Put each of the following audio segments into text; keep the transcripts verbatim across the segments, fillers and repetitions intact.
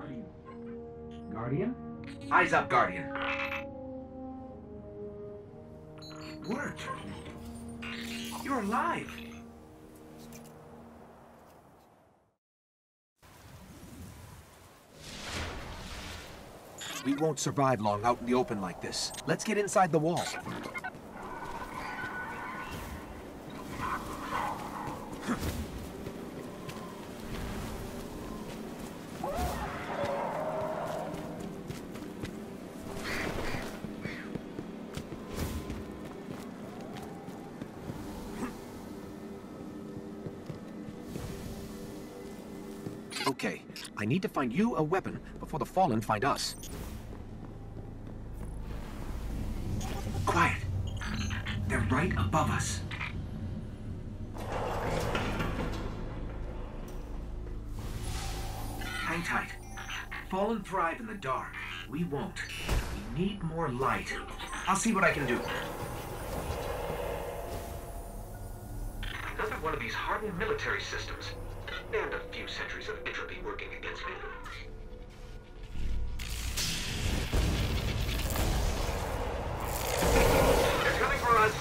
Guardian? Eyes up, Guardian. It worked. You're alive. We won't survive long out in the open like this. Let's get inside the wall. Okay, I need to find you a weapon before the Fallen find us. Quiet. They're right above us. Hang tight. Fallen thrive in the dark. We won't. We need more light. I'll see what I can do. Another one of these hardened military systems. And a few centuries of entropy working against me. They're coming for us!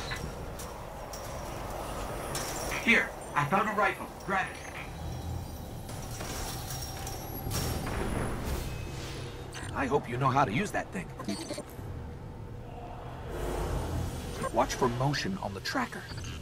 Here, I found a rifle. Grab it. I hope you know how to use that thing. Watch for motion on the tracker.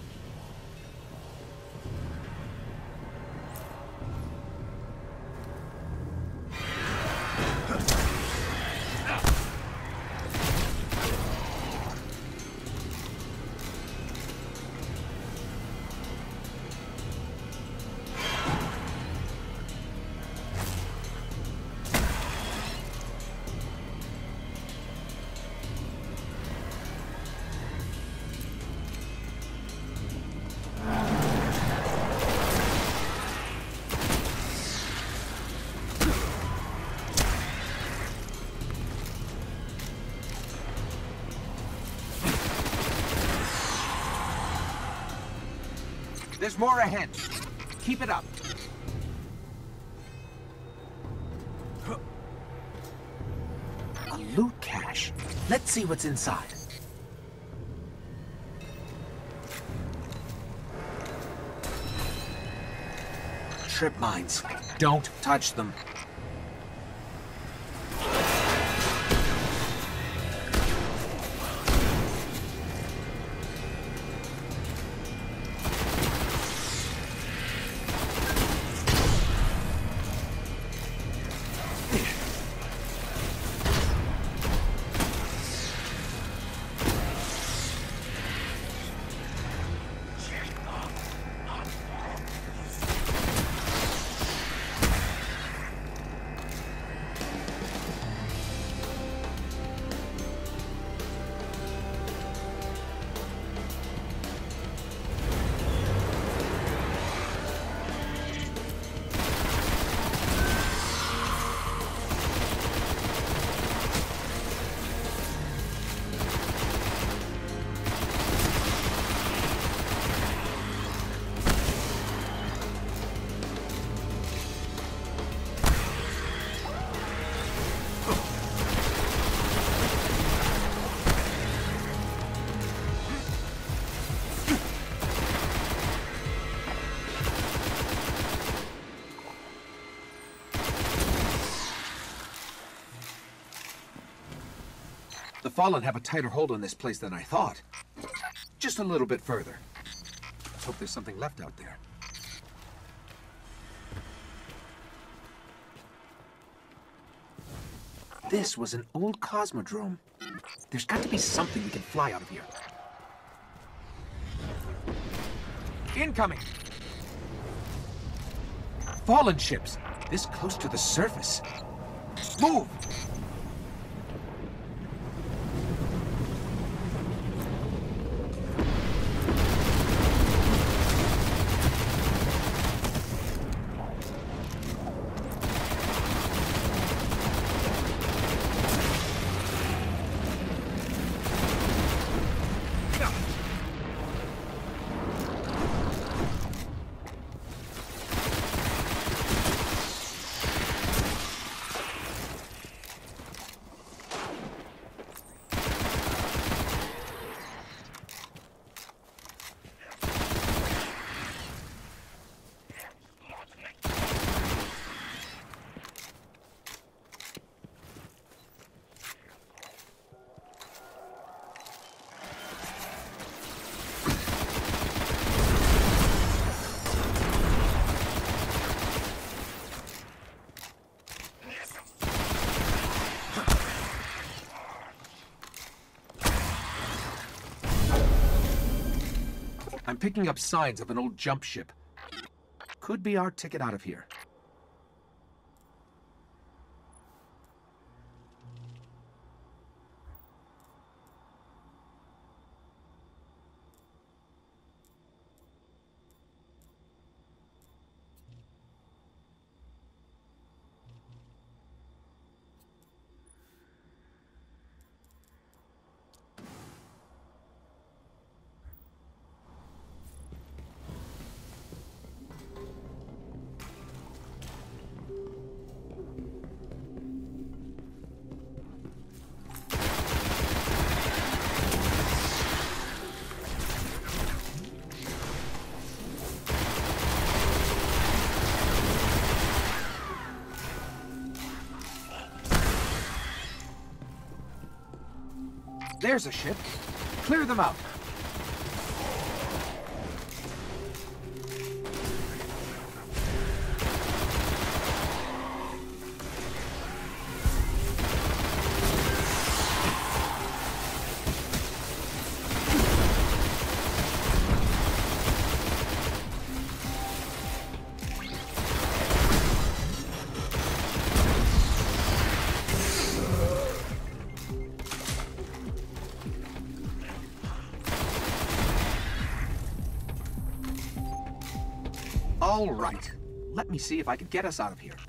There's more ahead. Keep it up. A loot cache. Let's see what's inside. Trip mines. Don't touch them. The Fallen have a tighter hold on this place than I thought. Just a little bit further. Let's hope there's something left out there. This was an old Cosmodrome. There's got to be something we can fly out of here. Incoming! Fallen ships, this close to the surface. Move! I'm picking up signs of an old jump ship. Could be our ticket out of here. There's a ship. Clear them out. All right. Let me see if I can get us out of here.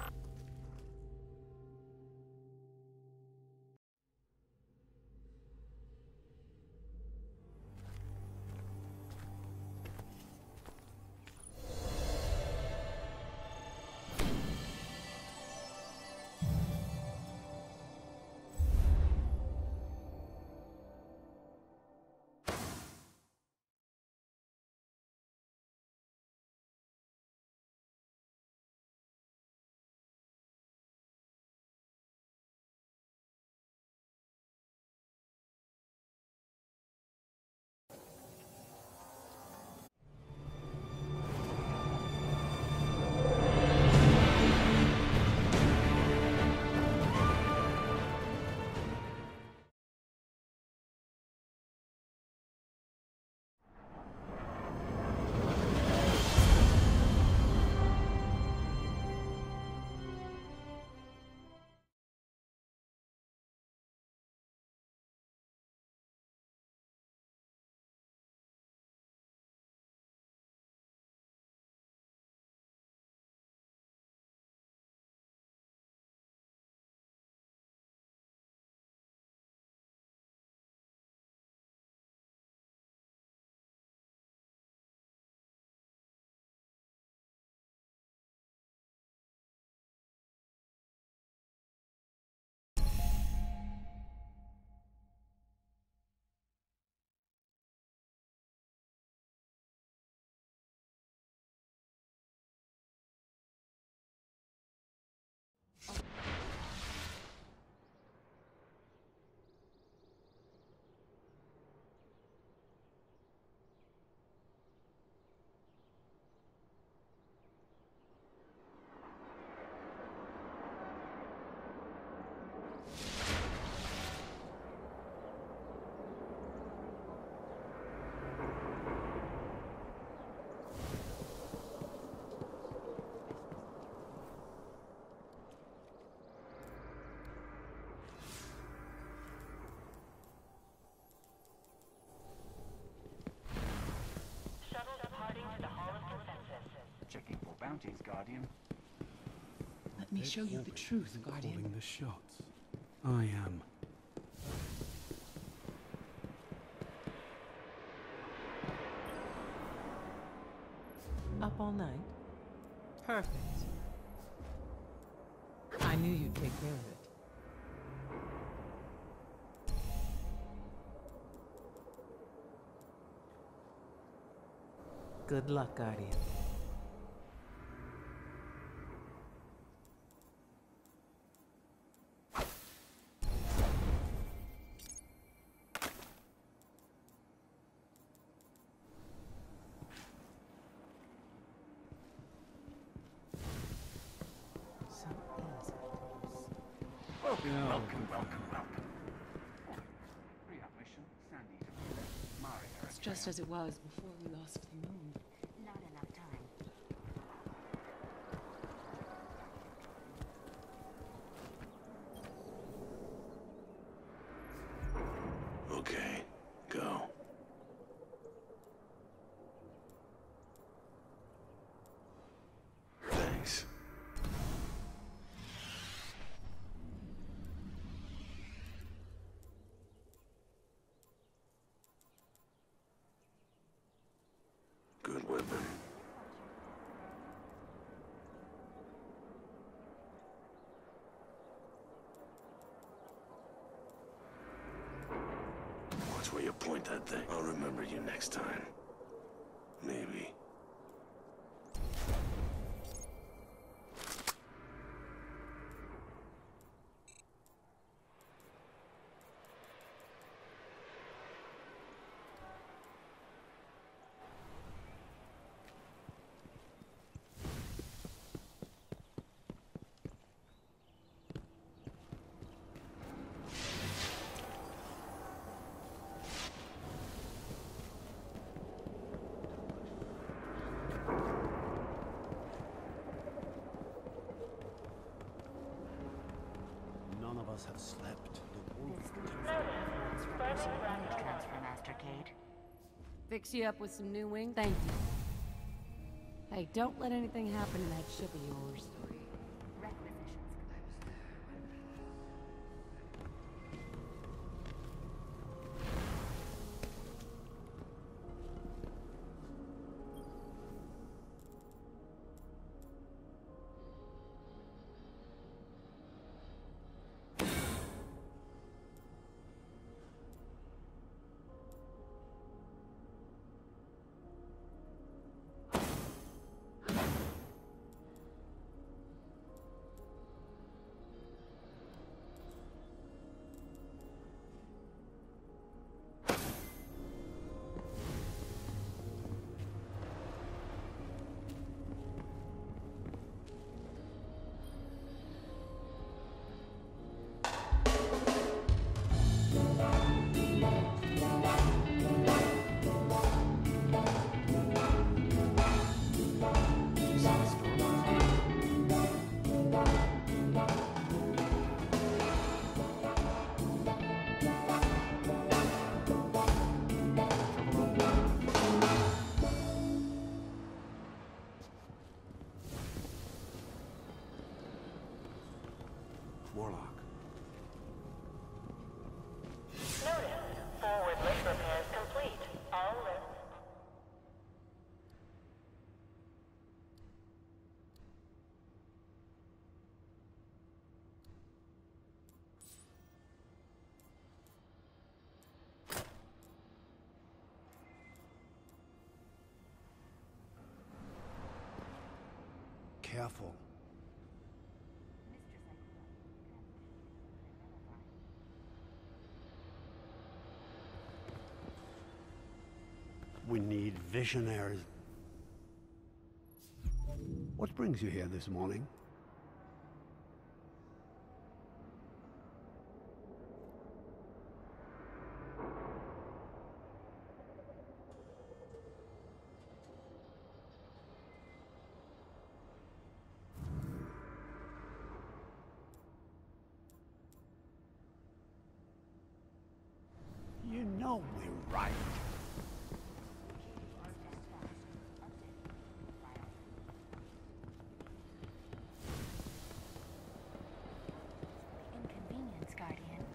Checking for bounties, Guardian. Let me show you the truth, Guardian. Calling the shots. I am. Up all night? Perfect. I knew you'd take care of it. Good luck, Guardian. Welcome, welcome, welcome, welcome. Pre-op mission, Sandy to Mario. just as it was before we lost the moon. Not enough time. Okay, go. Thanks. Good weapon. Watch where you point that thing. I'll remember you next time. Maybe. None of us have slept. The wolf This contains request for efficient blade transfer, Master Cade. Fix you up with some new wing? Thank you. Hey, don't let anything happen to that ship of yours. Requisitions. Warlock. Notice. Forward lift repairs complete. All lifts. Careful. We need visionaries. What brings you here this morning? You know we're right. Inconvenience, Guardian.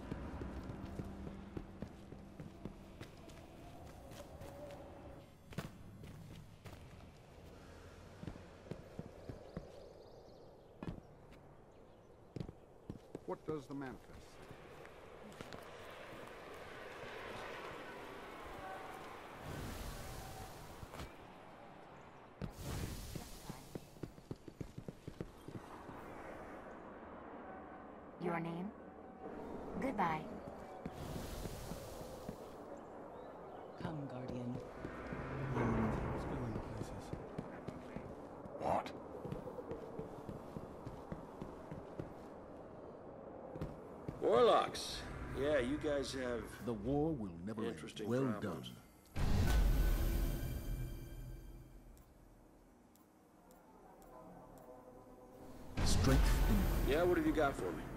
What does the manifest say? Your name? Goodbye. Come, Guardian. Let's go into places. What? Warlocks. Yeah, you guys have The war will never end. interesting Well problems. done. you got for me?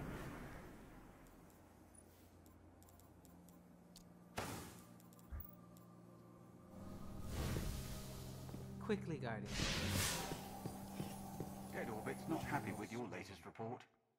Quickly, Guardian. Dead Orbit's not happy with your latest report.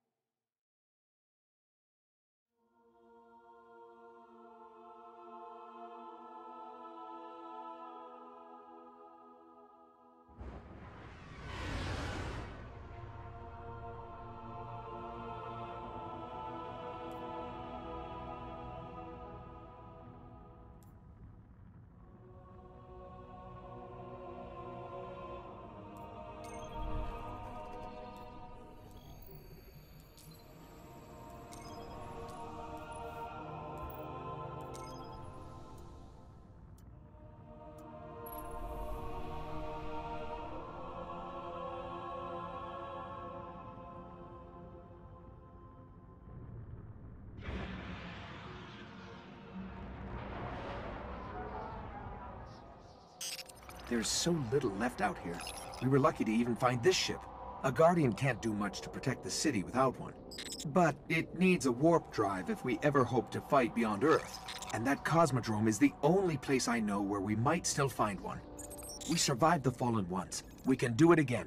There's so little left out here. We were lucky to even find this ship. A Guardian can't do much to protect the city without one. But it needs a warp drive if we ever hope to fight beyond Earth. And that Cosmodrome is the only place I know where we might still find one. We survived the Fallen once. We can do it again.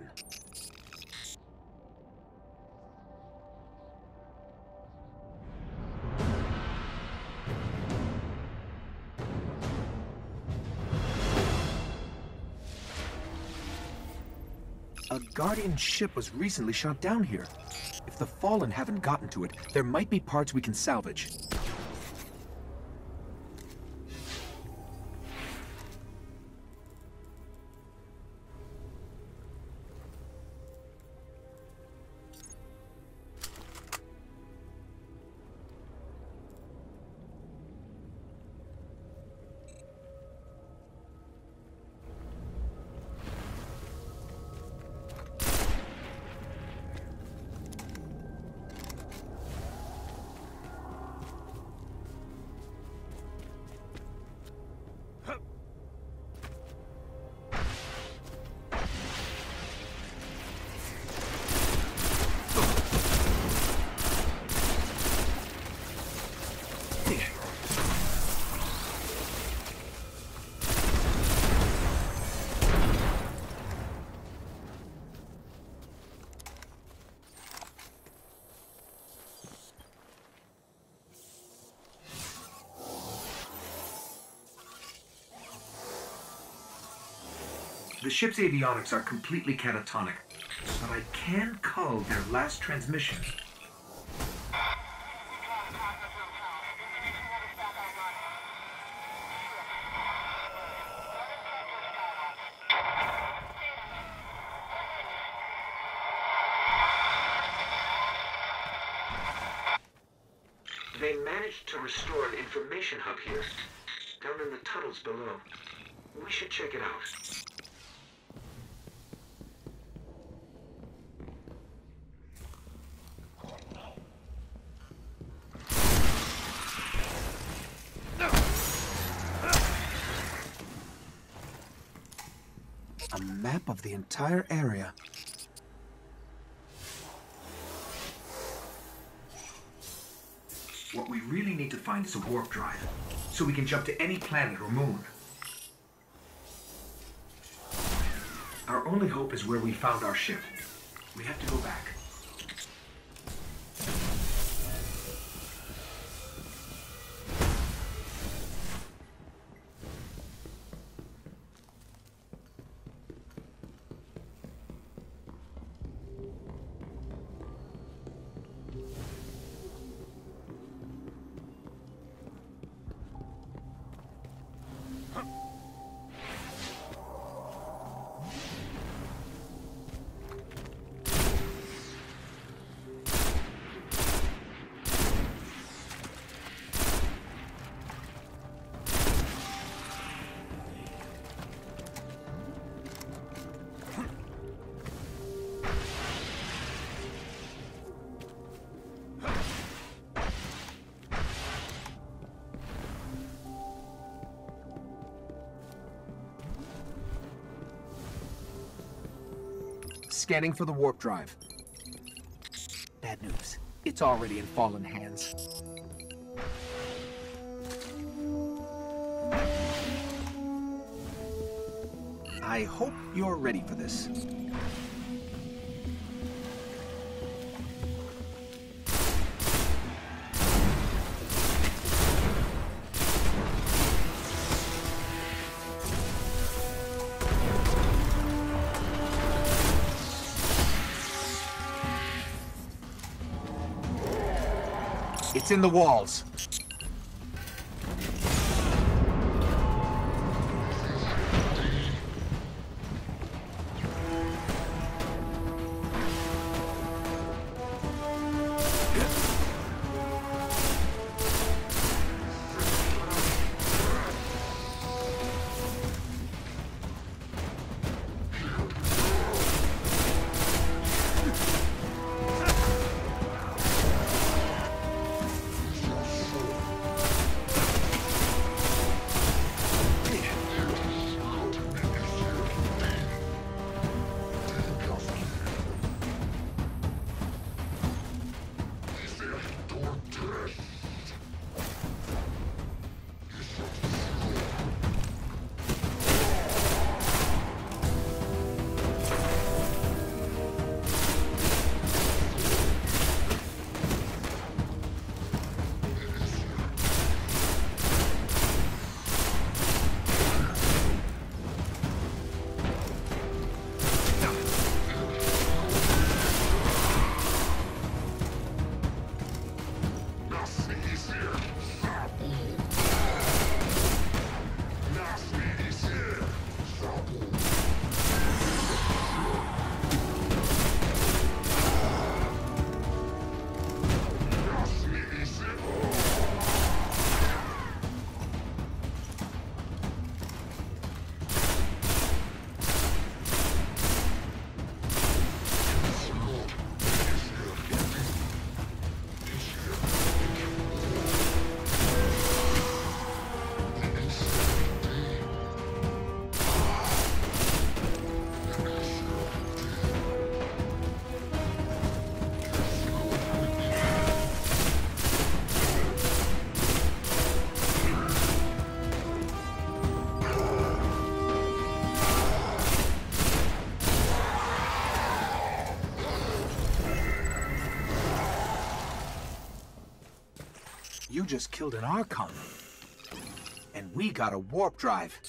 A Guardian ship was recently shot down here. If the Fallen haven't gotten to it, there might be parts we can salvage. The ship's avionics are completely catatonic, but I can cull their last transmission. They managed to restore an information hub here, down in the tunnels below. We should check it out. A map of the entire area. What we really need to find is a warp drive, so we can jump to any planet or moon. Our only hope is where we found our ship. We have to go back. Scanning for the warp drive. Bad news. It's already in fallen hands. I hope you're ready for this. It's in the walls. You just killed an Archon. And we got a warp drive.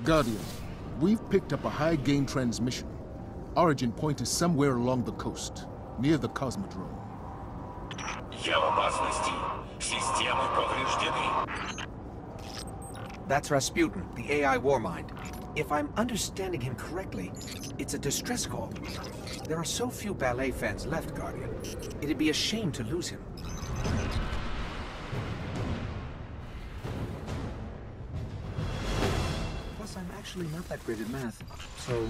Guardian, we've picked up a high-gain transmission. Origin point is somewhere along the coast, near the Cosmodrome. Я в опасности. Системы повреждены. That's Rasputin, the A I Warmind. If I'm understanding him correctly, it's a distress call. There are so few ballet fans left, Guardian. It'd be a shame to lose him. Plus, I'm actually not that great at math, so...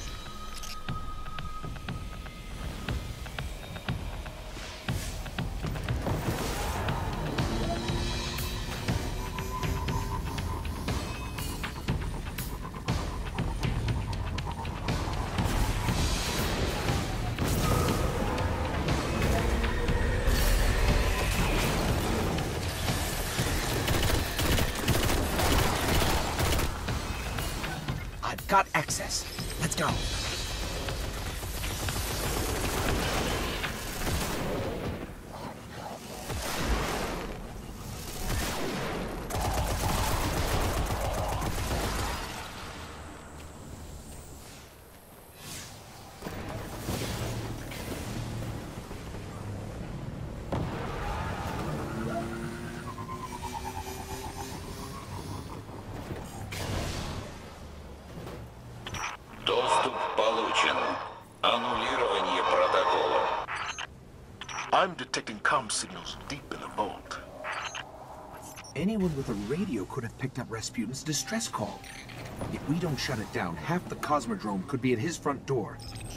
Got access. Let's go. Доступ получен. Аннулирование протокола. I'm detecting comm signals deep in the vault. Anyone with a radio could have picked up Rasputin's distress call. If we don't shut it down, half the Cosmodrome could be at his front door.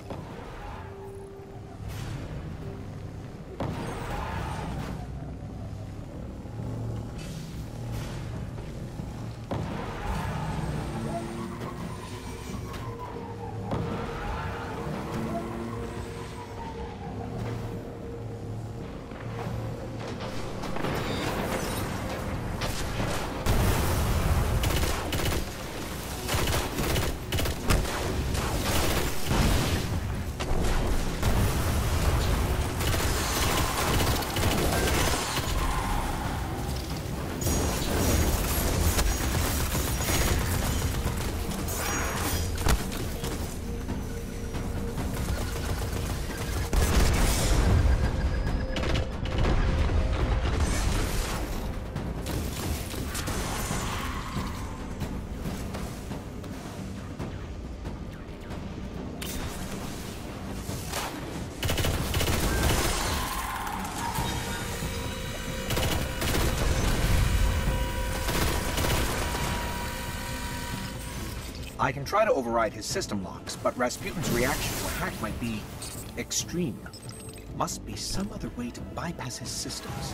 I can try to override his system locks, but Rasputin's reaction to a hack might be extreme. Must be some other way to bypass his systems.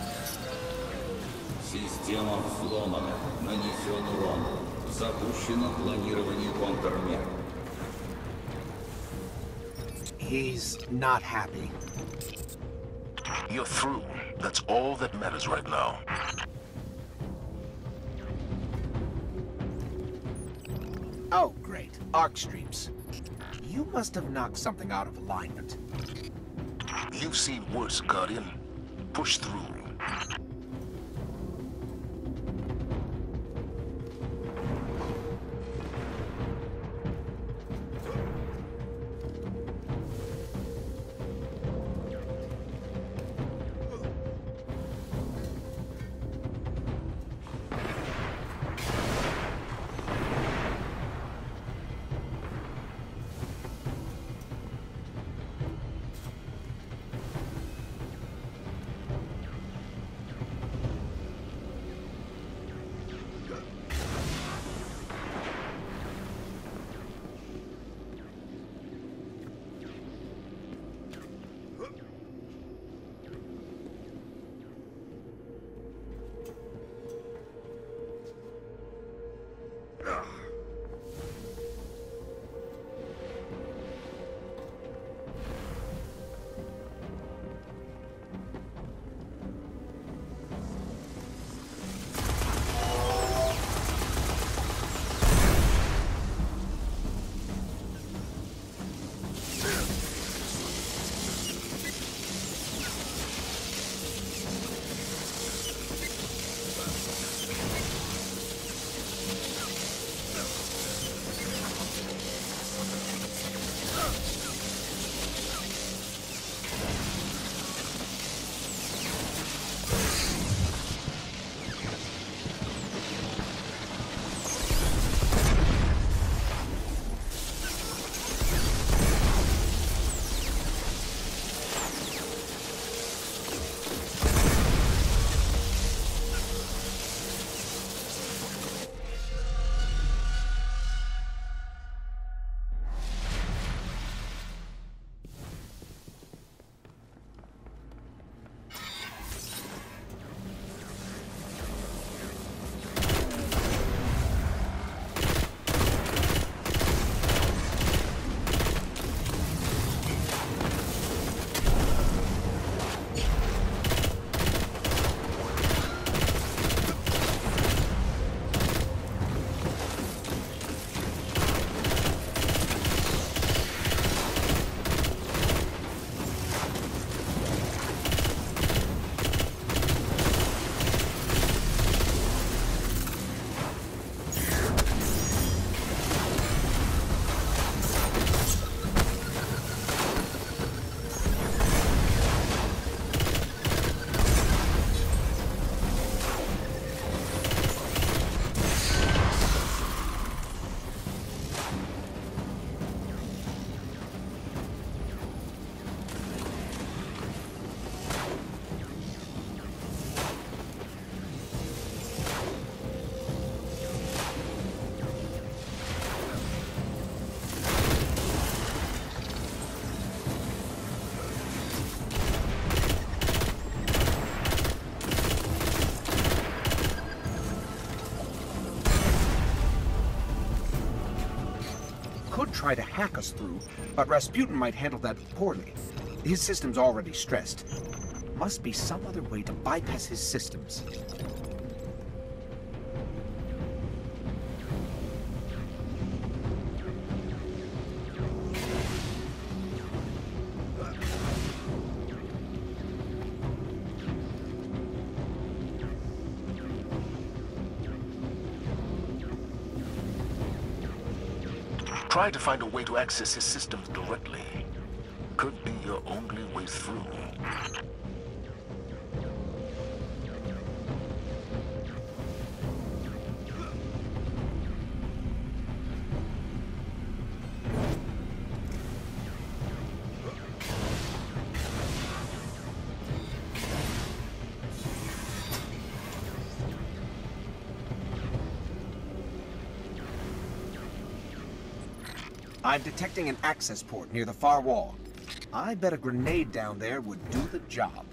Система взломана. Нанесен урон. Запущено планирование контрмер. He's not happy. You're through. That's all that matters right now. Oh, great. Arc streams. You must have knocked something out of alignment. You've seen worse, Guardian. Push through. try to hack us through, but Rasputin might handle that poorly. His system's already stressed. Must be some other way to bypass his systems. Try to find a way to access his systems directly. Could be your only way through. I'm detecting an access port near the far wall. I bet a grenade down there would do the job.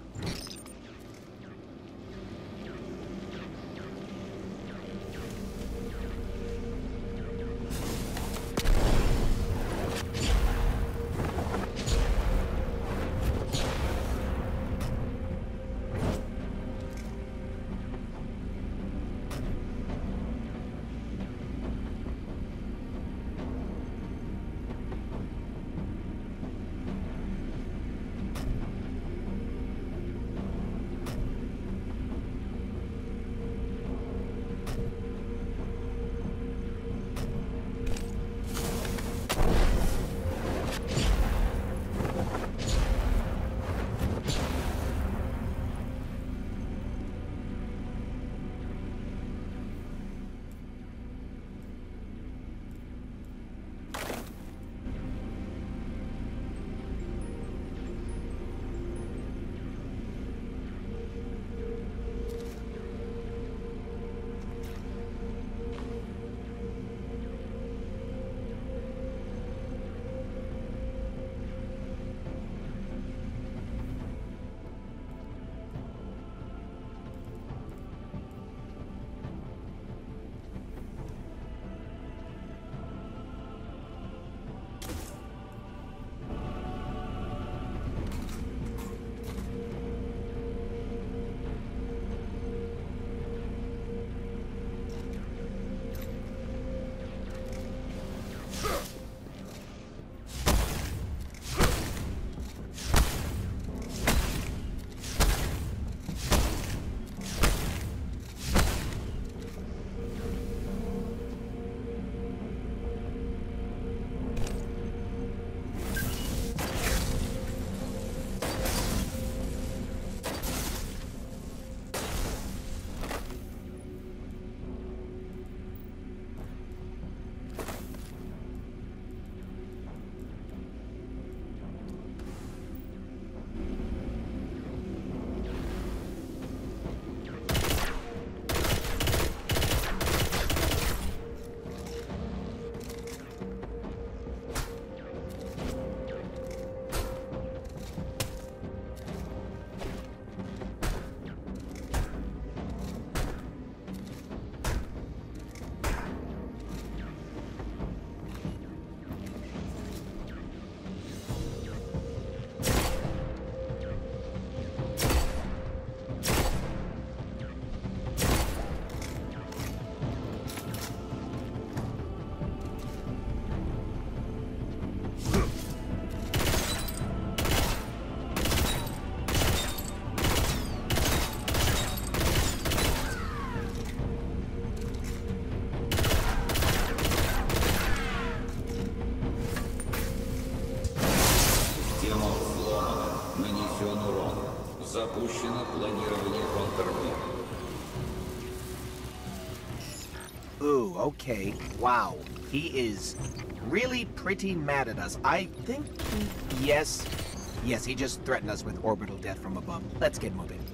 Ooh, okay. Wow. He is really pretty mad at us. I think he... Yes. Yes, he just threatened us with orbital death from above. Let's get moving.